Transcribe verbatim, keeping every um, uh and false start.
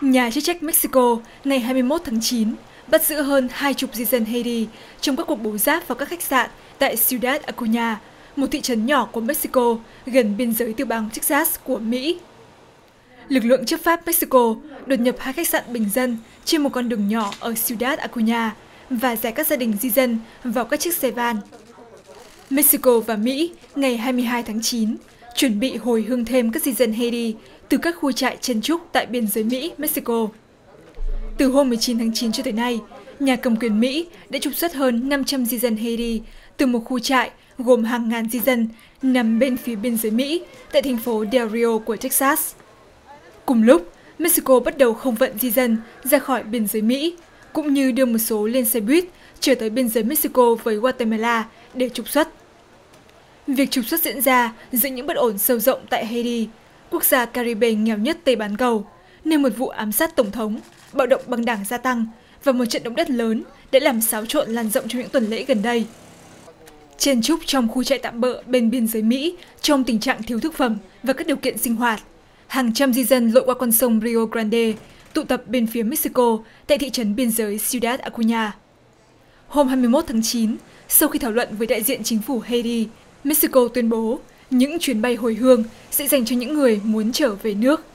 Nhà chức trách Mexico ngày hai mươi mốt tháng chín bắt giữ hơn hai chục di dân Haiti trong các cuộc bố giáp vào các khách sạn tại Ciudad Acuña, một thị trấn nhỏ của Mexico gần biên giới tiểu bang Texas của Mỹ. Lực lượng chấp pháp Mexico đột nhập hai khách sạn bình dân trên một con đường nhỏ ở Ciudad Acuña và giải các gia đình di dân vào các chiếc xe van. Mexico và Mỹ ngày hai mươi hai tháng chín chuẩn bị hồi hương thêm các di dân Haiti từ các khu trại chen chúc tại biên giới Mỹ-Mexico. Từ hôm mười chín tháng chín cho tới nay, nhà cầm quyền Mỹ đã trục xuất hơn năm trăm di dân Haiti từ một khu trại gồm hàng ngàn di dân nằm bên phía biên giới Mỹ tại thành phố Del Rio của Texas. Cùng lúc, Mexico bắt đầu không vận di dân ra khỏi biên giới Mỹ, cũng như đưa một số lên xe buýt trở tới biên giới Mexico với Guatemala để trục xuất. Việc trục xuất diễn ra giữa những bất ổn sâu rộng tại Haiti, quốc gia Caribe nghèo nhất Tây bán cầu, nơi một vụ ám sát tổng thống, bạo động băng đảng gia tăng và một trận động đất lớn đã làm xáo trộn lan rộng trong những tuần lễ gần đây. Chen chúc trong khu trại tạm bợ bên biên giới Mỹ trong tình trạng thiếu thực phẩm và các điều kiện sinh hoạt. Hàng trăm di dân lội qua con sông Rio Grande, tụ tập bên phía Mexico tại thị trấn biên giới Ciudad Acuña. Hôm hai mươi mốt tháng chín, sau khi thảo luận với đại diện chính phủ Haiti, Mexico tuyên bố những chuyến bay hồi hương sẽ dành cho những người muốn trở về nước.